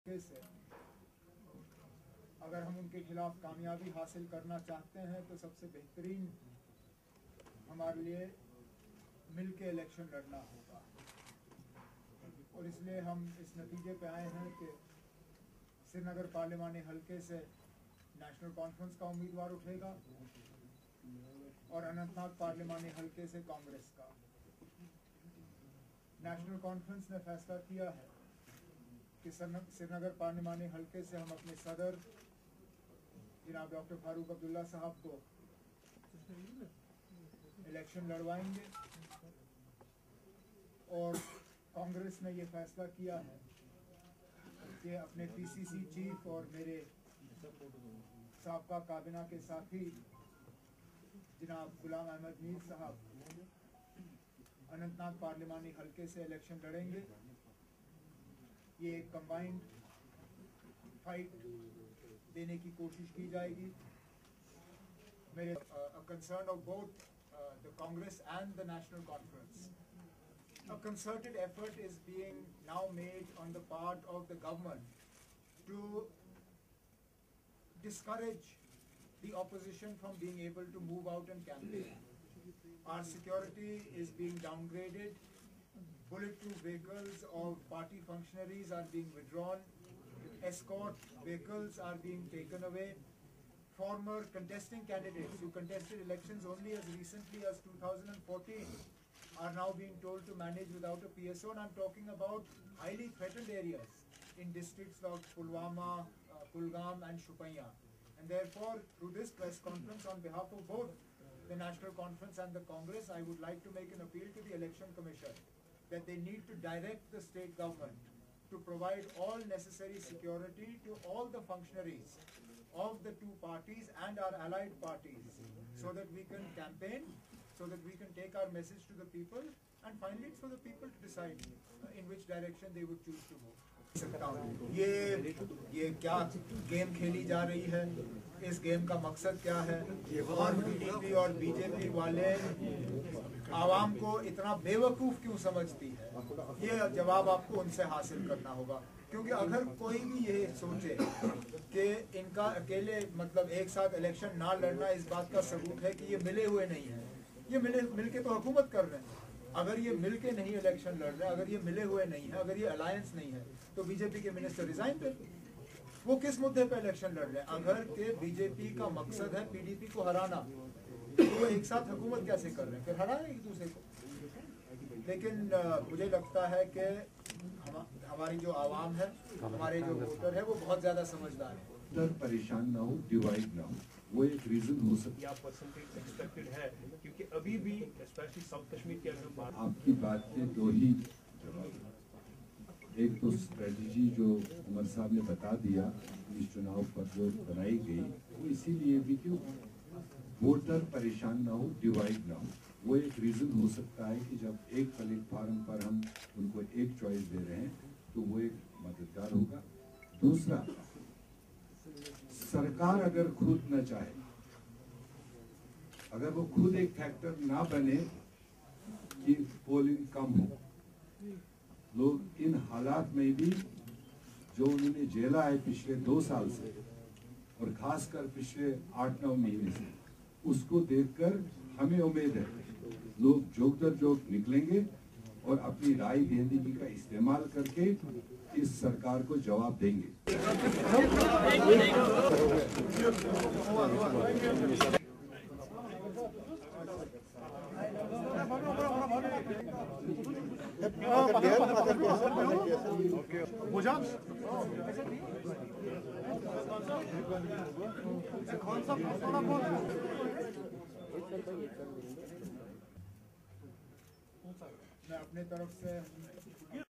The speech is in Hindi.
से अगर हम उनके खिलाफ कामयाबी हासिल करना चाहते हैं तो सबसे बेहतरीन हमारे लिए मिल के इलेक्शन लड़ना होगा। और इसलिए हम इस नतीजे पे आए हैं कि श्रीनगर पार्लिमानी हलके से नेशनल कॉन्फ्रेंस का उम्मीदवार उठेगा और अनंतनाग पार्लिमानी हलके से कांग्रेस का। नेशनल कॉन्फ्रेंस ने फैसला किया है कि श्रीनगर पार्लिमानी हलके से हम अपने सदर जनाब डॉक्टर फारूक अब्दुल्ला साहब को इलेक्शन लड़वाएंगे और कांग्रेस ने ये फैसला किया है कि अपने पीसीसी चीफ और मेरे साबका काबिना के साथी जनाब गुलाम अहमद मीर साहब अनंतनाग पार्लिमानी हलके से इलेक्शन लड़ेंगे। ये एक कंबाइंड फाइट देने की कोशिश की जाएगी। मेरे concern of both the Congress and the National Conference. A concerted effort is being now made on the part of the government to discourage the opposition from being able to move out and campaign. Our security is being downgraded. Bulletproof vehicles of party functionaries are being withdrawn. Escort vehicles are being taken away. Former contesting candidates who contested elections only as recently as 2014 are now being told to manage without a PSO, and I'm talking about highly threatened areas in districts like Pulwama, Kulgam and Shupaiya. And therefore, through this press conference on behalf of both the National Conference and the Congress, I would like to make an appeal to the Election Commission that they need to direct the state government to provide all necessary security to all the functionaries of the two parties and our allied parties, so that we can campaign, so that we can take our message to the people, and finally it's for the people to decide in which direction they would choose to move. ये क्या गेम खेली जा रही है, इस गेम का मकसद क्या है, और पीडीपी और बीजेपी वाले आवाम को इतना बेवकूफ़ क्यों समझती है, ये जवाब आपको उनसे हासिल करना होगा। क्योंकि अगर कोई भी ये सोचे कि इनका अकेले मतलब एक साथ इलेक्शन ना लड़ना इस बात का सबूत है कि ये मिले हुए नहीं हैं, ये मिल के तो हुकूमत कर रहे हैं। अगर ये मिल के नहीं इलेक्शन लड़ रहे हैं, अगर ये मिले हुए नहीं है, अगर ये अलायंस नहीं है, तो बीजेपी के मिनिस्टर रिजाइन कर, वो किस मुद्दे पे इलेक्शन लड़ रहे हैं? अगर के बीजेपी का मकसद है पीडीपी को हराना, तो वो एक साथ हुकूमत कैसे कर रहे हैं? फिर हराए एक दूसरे को। लेकिन मुझे लगता है कि हमारी जो आवाम है, हमारे जो वोटर है, वो बहुत ज्यादा समझदार है। परेशान ना हो, डिवाइड ना हो, वो एक रीजन हो सकता है। परसेंटेज एक्सपेक्टेड है क्योंकि अभी भी स्पेशली साउथ कश्मीर के अगर बात, आपकी बात के दो ही जवाब। एक तो स्ट्रेटजी जो उमर साहब ने बता दिया इस चुनाव पर जो बनाई गई, वो इसीलिए भी कि वोटर परेशान ना हो, डिवाइड ना हो, वो एक रीजन हो सकता है कि जब एक प्लेटफार्म पर हम उनको एक चॉइस दे रहे हैं तो वो एक मददगार होगा। दूसरा, सरकार अगर खुद न चाहे, अगर वो खुद एक फैक्टर ना बने कि पोलिंग कम हो, लोग इन हालात में भी जो उन्होंने झेला है पिछले 2 साल से और खासकर पिछले 8-9 महीने से, उसको देखकर हमें उम्मीद है लोग जोक दर जोक निकलेंगे और अपनी राय दहंदगी का इस्तेमाल करके इस सरकार को जवाब देंगे। मैं अपने तरफ से